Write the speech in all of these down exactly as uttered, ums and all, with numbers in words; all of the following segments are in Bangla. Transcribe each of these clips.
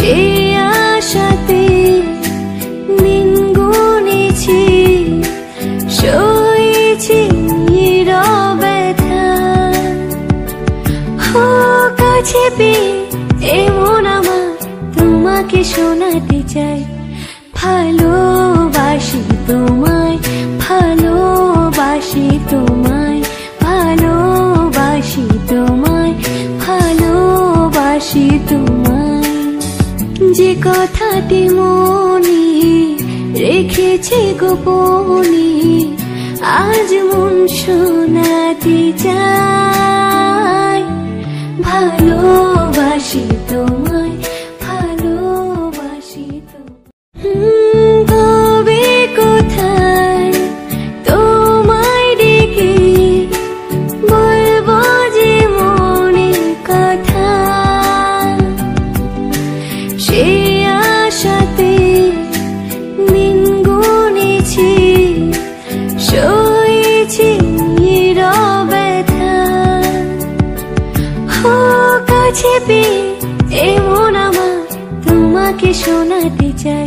সেই আশাতে দিন গুনেছি, সয়েছি নীরবতা। ও কাছে পেয়ে এমন আমার তোমাকে শোনাতে চাই, ভালোবাসি তোমায়, ভালোবাসি তোমায়, ভালোবাসি তোমায়, ভালোবাসি তোমায়। যে কথাটি মনে রেখেছি গোপনে, আজ মন শোনাতে চাই, ভালোবাসি তোমায়, ভালোবাসি তোমায়। তবে কোথায় তোমায় ডেকে বলবো যে মনের কথা, সেই আশাতে দিন গুনেছি, সয়েছি নীরবতা। ও কাছে পেয়ে এমন আমার তোমাকে শোনাতে চাই,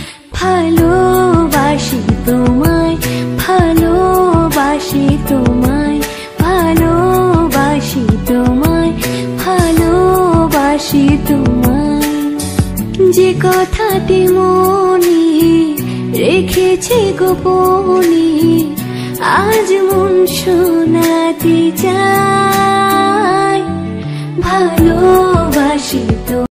ভালোবাসি তোমায়, ভালোবাসি তোমায়, ভালোবাসি তোমায়, ভালোবাসি তোমায়। যে কথাটি মনে রেখেছি গোপনে, আজ মন শোনাতে চাই, ভালোবাসি।